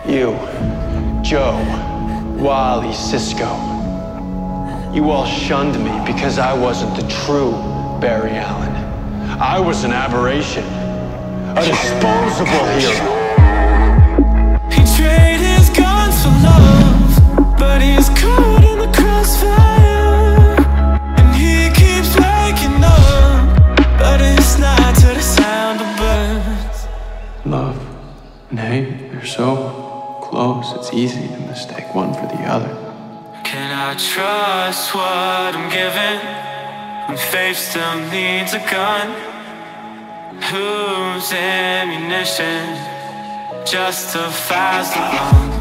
You, Joe, Wally, Cisco. You all shunned me because I wasn't the true Barry Allen. I was an aberration, a disposable hero. He traded his guns for love, but he's caught in the crossfire. And he keeps waking up, but it's not to the sound of birds. Love and hate, they're so close, it's easy to mistake one for the other. Can I trust what I'm given when faith still needs a gun? Whose ammunition justifies the wrong?